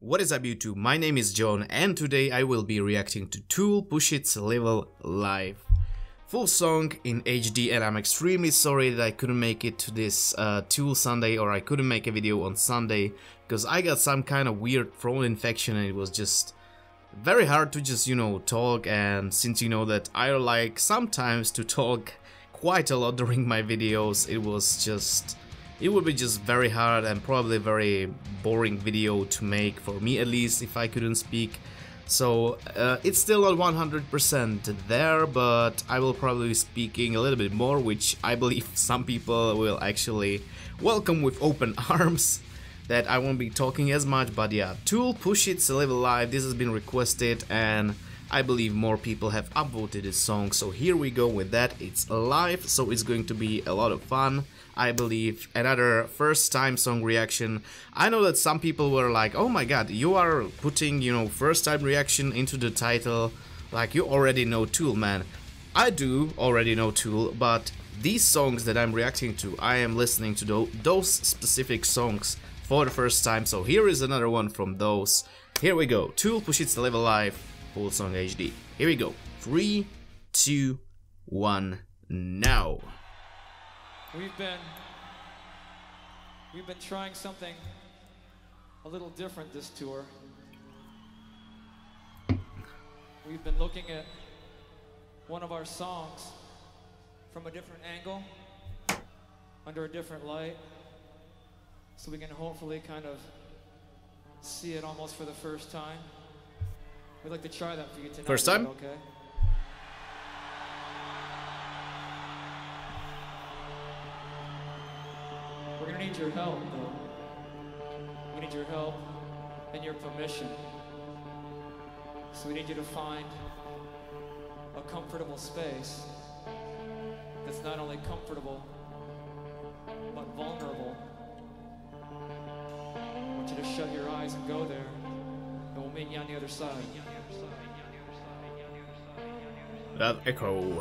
What is up YouTube, my name is John and today I will be reacting to Tool Pushit Salival live. Full song in HD, and I'm extremely sorry that I couldn't make it to this Tool Sunday, or I couldn't make a video on Sunday because I got some kind of weird throat infection and it was just very hard to just, talk. And since you know that I like sometimes to talk quite a lot during my videos, it would be just very hard and probably very boring video to make, for me at least, if I couldn't speak. So it's still not 100% there, but I will probably be speaking a little bit more, which I believe some people will actually welcome with open arms. That I won't be talking as much, but yeah, Tool Pushit Salival live, this has been requested and I believe more people have upvoted this song, so here we go with that. It's live, so it's going to be a lot of fun. I believe another first time song reaction. I know that some people were like, oh my god, you are putting, first time reaction into the title, like you already know Tool, man. I do already know Tool, but these songs that I'm reacting to, I am listening to those specific songs for the first time, so here is another one from those. Here we go, Tool Pushit Salival live, full song HD. Here we go, 3, 2, 1, now. We've been trying something a little different this tour. We've been looking at one of our songs from a different angle, under a different light, so we can hopefully kind of see it almost for the first time. We'd like to try that for you tonight. First time? Okay. We're gonna need your help, though. We need your help and your permission. So we need you to find a comfortable space that's not only comfortable, but vulnerable. I want you to shut your eyes and go there, and we'll meet you on the other side. That echo.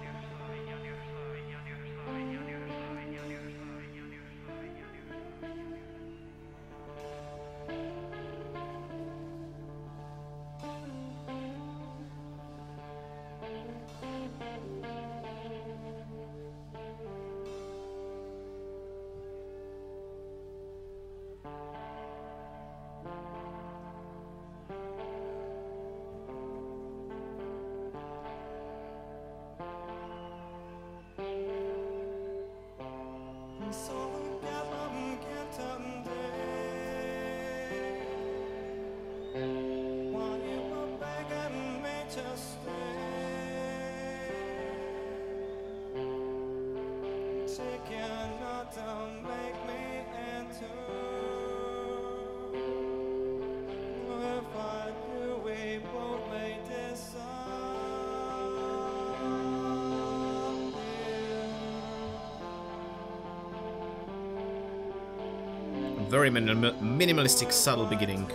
Very minimalistic, subtle beginning.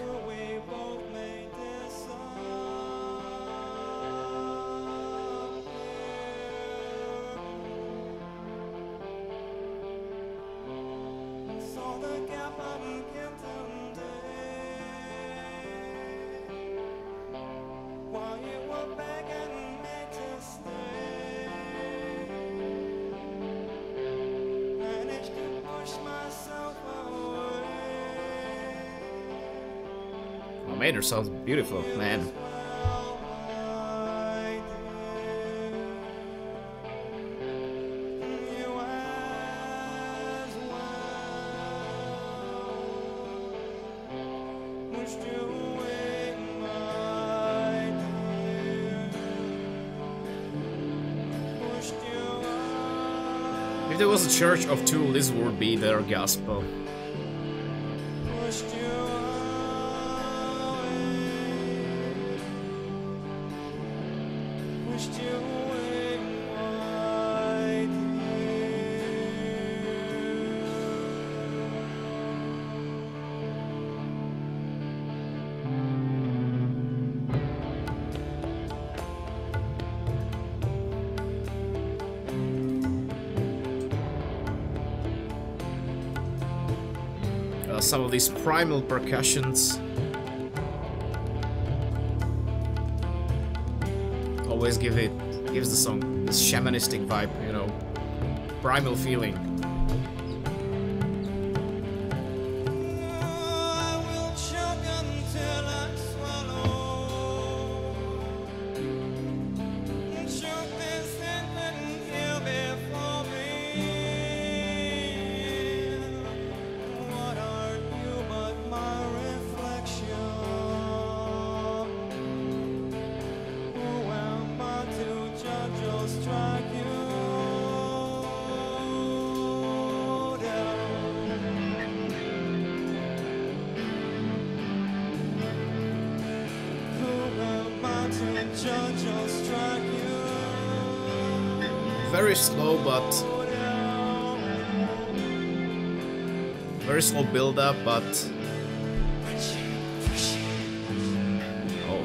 Mater sounds beautiful, man. If there was a church of Tool, this would be their gospel. Some of these primal percussions always gives the song this shamanistic vibe, you know, primal feeling. Very slow, but very slow build up, but oh.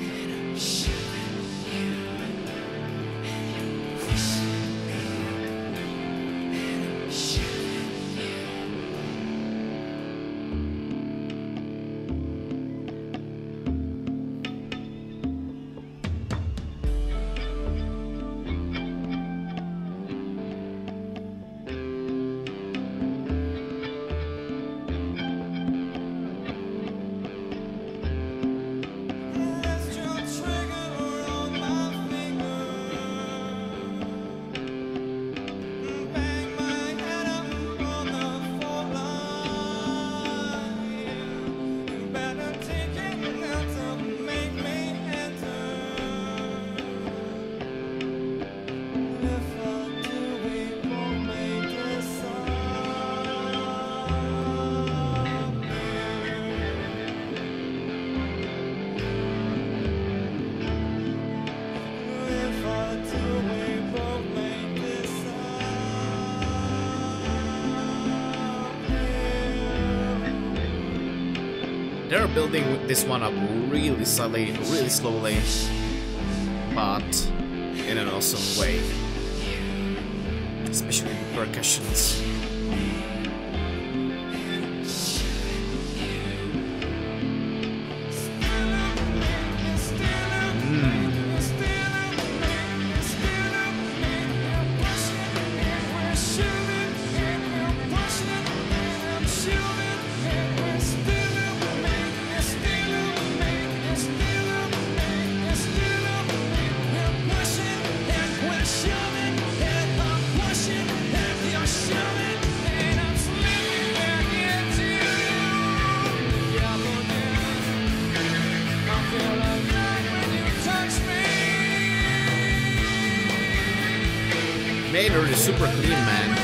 They're building this one up really subtly, really slowly, but in an awesome way. Especially the percussions. Maynard is super clean, man.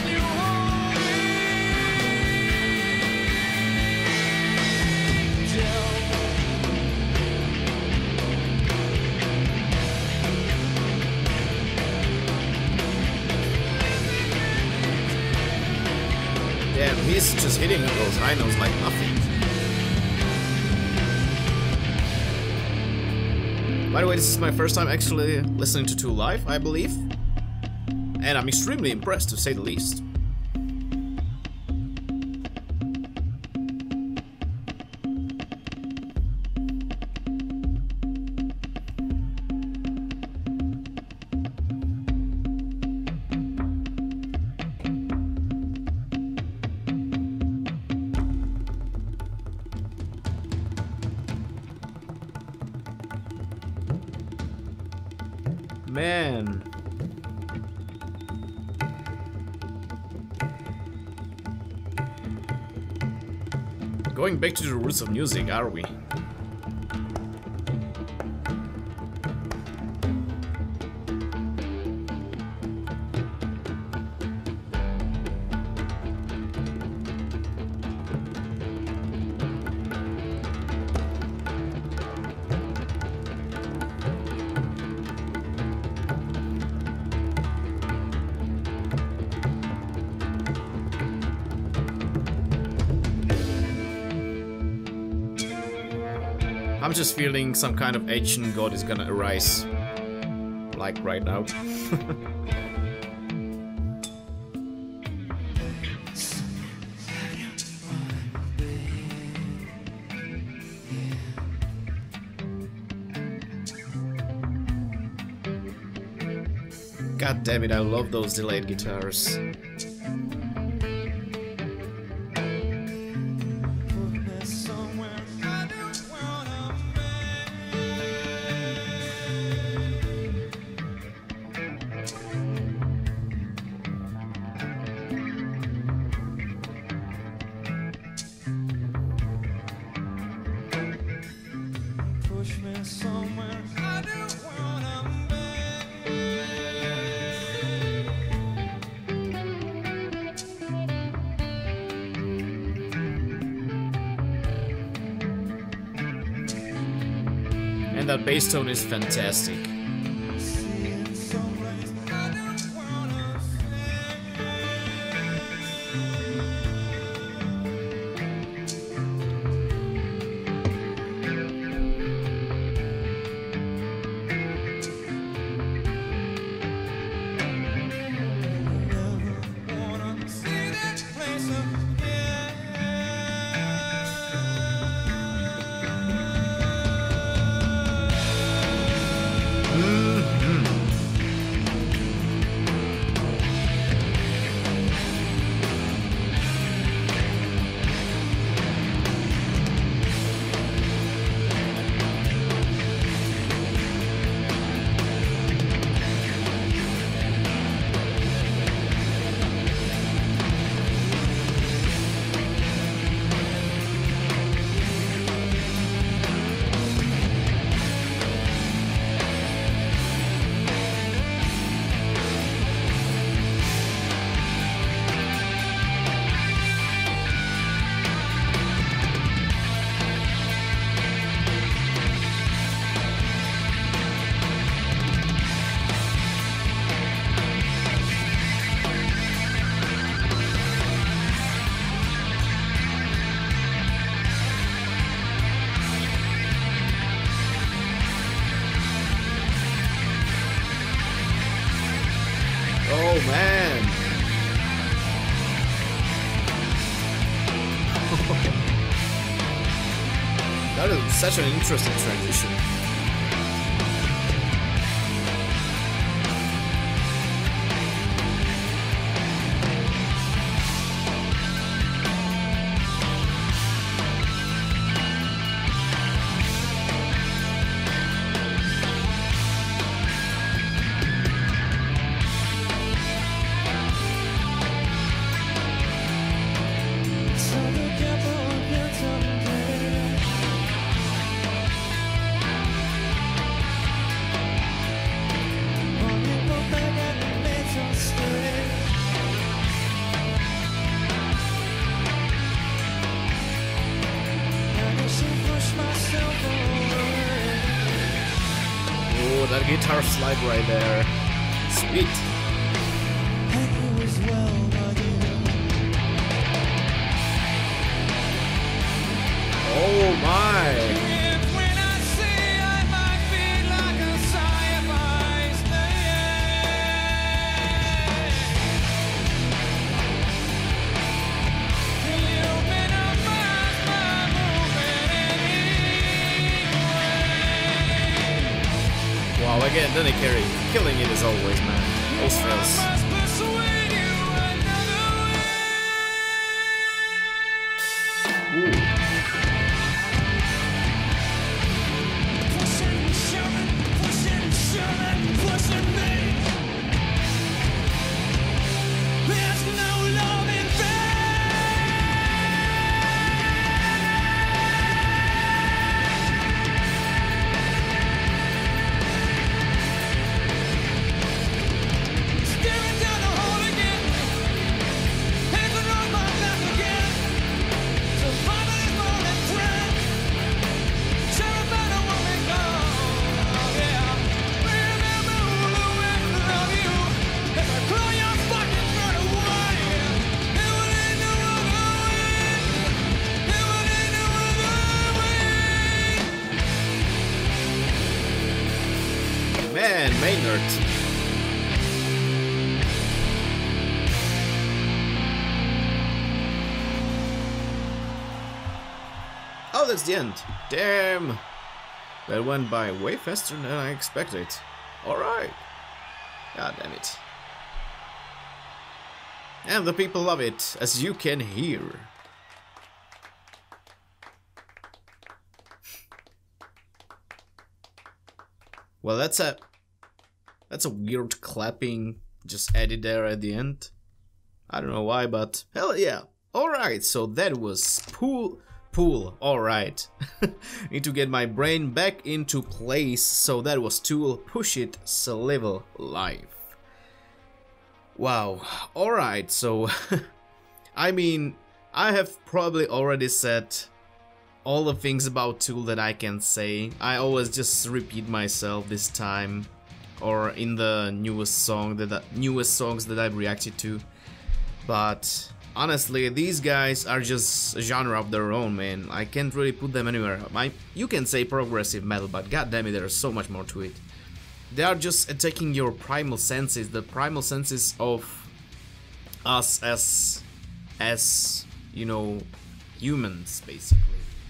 Damn, he's just hitting those high notes like nothing. By the way, this is my first time actually listening to Tool live, I believe. And I'm extremely impressed, to say the least. Man. Going back to the roots of music, are we? I'm just feeling some kind of ancient god is gonna arise. Like right now. God damn it, I love those delayed guitars. And that bass tone is fantastic. Oh man! That is such an interesting transition. Oh, that guitar slide right there. Sweet. Oh my! Wow, again, Danny Carey, killing it as always, man. Those fills. Man, Maynard. Oh, that's the end. Damn. That went by way faster than I expected. Alright. God damn it. And the people love it, as you can hear. Well, that's a weird clapping just added there at the end. I don't know why, but hell yeah. Alright, so that was Pool. Alright. Need to get my brain back into place. So that was Tool, Pushit, Salival live. Wow. Alright, so I mean, I have probably already said all the things about Tool that I can say. I always just repeat myself this time, or in the newest songs that I've reacted to. But honestly, these guys are just a genre of their own, man. I can't really put them anywhere. You can say progressive metal, but goddammit, there's so much more to it. They are just attacking your primal senses, the primal senses of us as you know, humans, basically.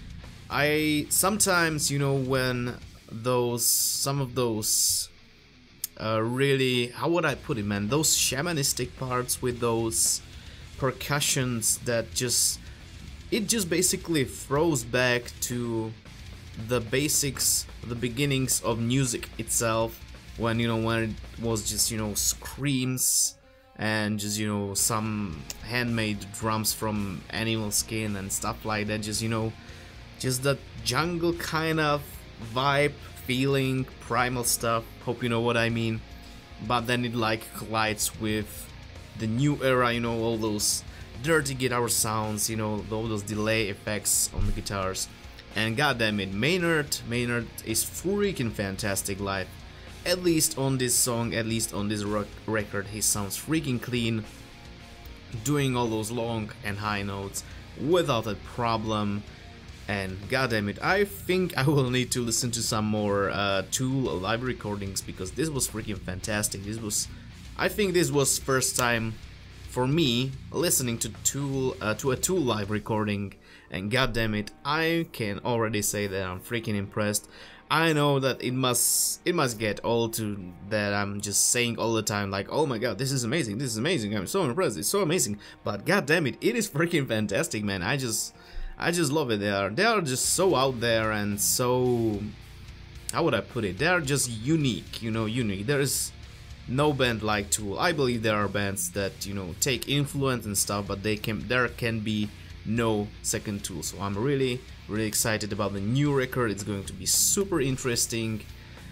I sometimes, you know, when some of those really, how would I put it, man, those shamanistic parts with those percussions that it just basically throws back to the basics, the beginnings of music itself, when it was just, you know, screams and just, you know, some handmade drums from animal skin and stuff like that, just, you know, just that jungle kind of vibe, feeling, primal stuff, hope you know what I mean. But then it like collides with the new era, you know, all those dirty guitar sounds, you know, all those delay effects on the guitars. And goddammit, Maynard is freaking fantastic live. At least on this song, at least on this record, he sounds freaking clean, doing all those long and high notes without a problem. And goddammit, I think I will need to listen to some more Tool live recordings, because this was freaking fantastic. I think this was first time for me listening to a Tool live recording, and goddammit, I can already say that I'm freaking impressed. I know that it must get old to that I'm just saying all the time, like, oh my god, this is amazing, I'm so impressed, it's so amazing. But goddammit, it is freaking fantastic, man. I just love it. They are just so out there and so, how would I put it? They are just unique, you know, unique. There is no band like Tool. I believe there are bands that, you know, take influence and stuff, but there can be no second Tool. So I'm really excited about the new record. It's going to be super interesting.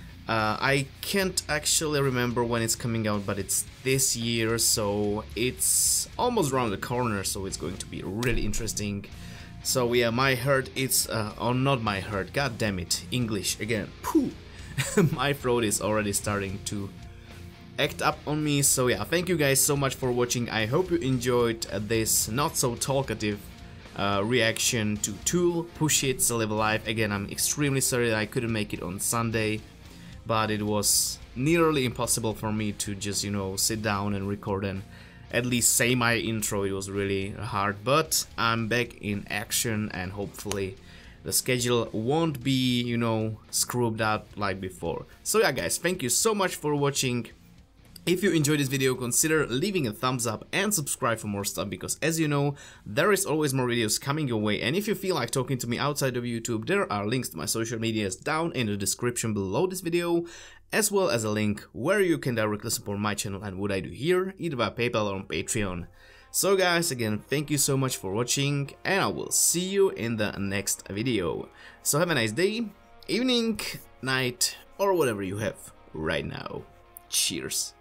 I can't actually remember when it's coming out, but it's this year, so it's almost around the corner, so it's going to be really interesting. So yeah, my heart, it's or not my heart, god damn it, English again, pooh. My throat is already starting to act up on me. So yeah, thank you guys so much for watching. I hope you enjoyed this not so talkative reaction to Tool, Pushit, Salival live. Again, I'm extremely sorry that I couldn't make it on Sunday, but it was nearly impossible for me to just, you know, sit down and record and at least say my intro. It was really hard, but I'm back in action, and hopefully the schedule won't be, you know, screwed up like before. So yeah guys, thank you so much for watching. If you enjoyed this video, consider leaving a thumbs up and subscribe for more stuff, because as you know, there is always more videos coming your way. And if you feel like talking to me outside of YouTube, there are links to my social medias down in the description below this video, as well as a link where you can directly support my channel and what I do here, either via PayPal or on Patreon. So guys, again, thank you so much for watching, and I will see you in the next video. So have a nice day, evening, night, or whatever you have right now. Cheers.